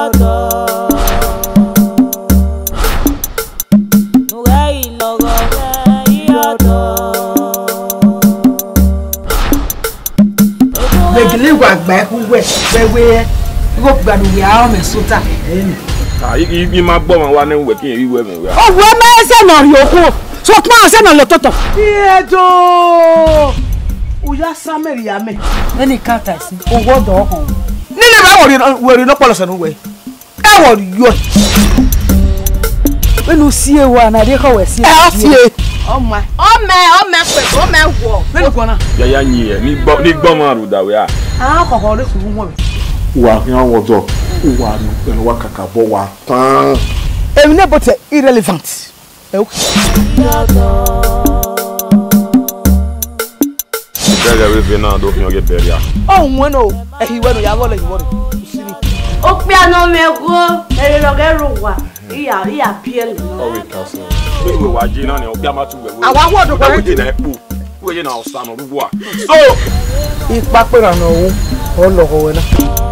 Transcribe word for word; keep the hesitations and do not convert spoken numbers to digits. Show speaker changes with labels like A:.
A: iyodo. Nuga ilogo iyodo.
B: Begele wa gba ku we wewe go gbadu ya o me sota eni
C: ah yi ma gbo ma wa na we kin ri we me we
B: o we ma se na ri oku so pa se na lo toto iyedo o ya sameri ya me eni kata si o wodo hon ni le ba wori wori no polo se no we e wori yo enu sie wa na de ko we sie e sie o ma
D: o me o me pe o me wo
B: eni ko na
C: ya ya yin e ni gbo ni gbo ma ru da we ah
B: ah ko ko le ku mo
E: wa yan wodo wa no pelu wa kaka bo wa tan
B: emi ne bote irrelevant e o
C: Bega we be na do fi get beria
B: oh weno e hi weno ya go le woro usiri
D: o pe ano me go ere lo ge ru wa iya iya piel
C: o we cancel we we wa ji na ni o bia ma tu we we
B: awa wodo ko
C: we na epo we je na o sa no ruwa so
B: ipa pe na no o lo ko we na